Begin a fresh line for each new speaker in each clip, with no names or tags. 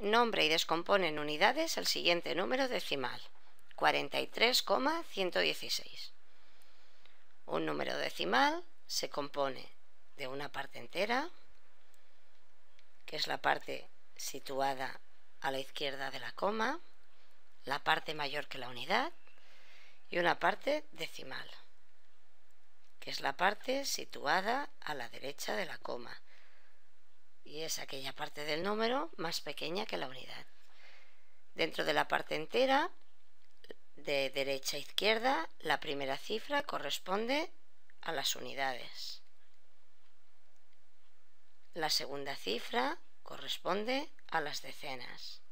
Nombra y descompone en unidades el siguiente número decimal: 43,116. Un número decimal se compone de una parte entera, que es la parte situada a la izquierda de la coma, la parte mayor que la unidad, y una parte decimal, que es la parte situada a la derecha de la coma, y es aquella parte del número más pequeña que la unidad. Dentro de la parte entera, de derecha a izquierda, la primera cifra corresponde a las unidades. La segunda cifra corresponde a las decenas.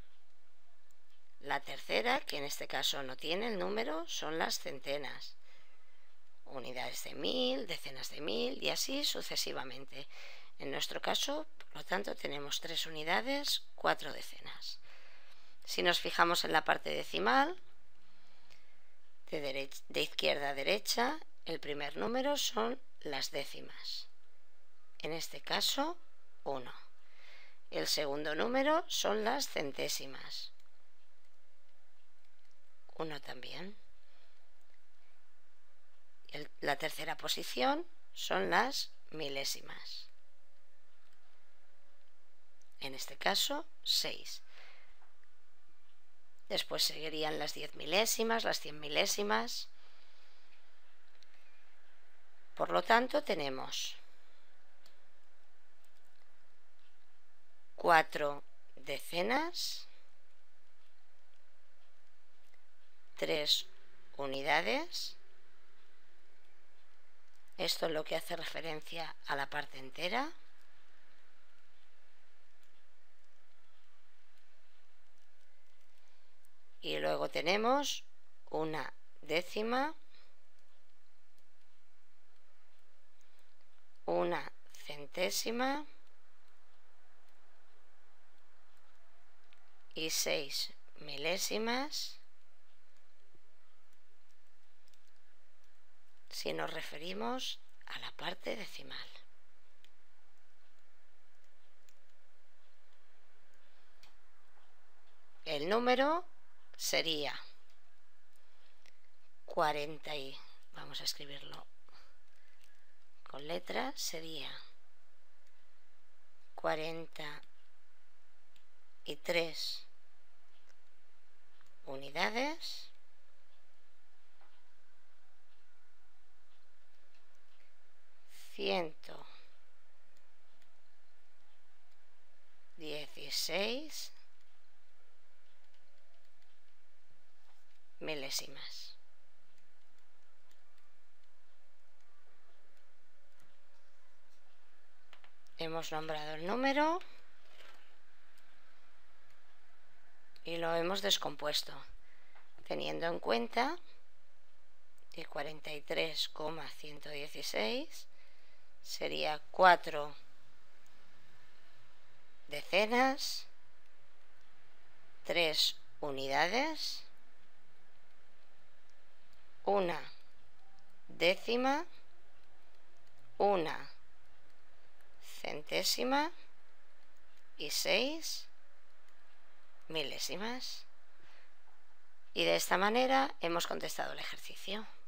La tercera, que en este caso no tiene el número, son las centenas. Unidades de 1000, decenas de 1000 y así sucesivamente. En nuestro caso, por lo tanto, tenemos 3 unidades, 4 decenas. Si nos fijamos en la parte decimal, de izquierda a derecha, el primer número son las décimas. En este caso, 1. El segundo número son las centésimas. 1 también. La tercera posición son las milésimas. En este caso, 6. Después seguirían las 10 milésimas, las 100 milésimas. Por lo tanto, tenemos 4 decenas, 3 unidades. Esto es lo que hace referencia a la parte entera. Y luego tenemos una décima, una centésima y 6 milésimas si nos referimos a la parte decimal. El número sería 40 y vamos a escribirlo con letras, sería 43 unidades, 116 milésimas. Hemos nombrado el número y lo hemos descompuesto, teniendo en cuenta que 43,116 sería 4 decenas, 3 unidades, una décima, una centésima y 6 milésimas. Y de esta manera hemos contestado el ejercicio.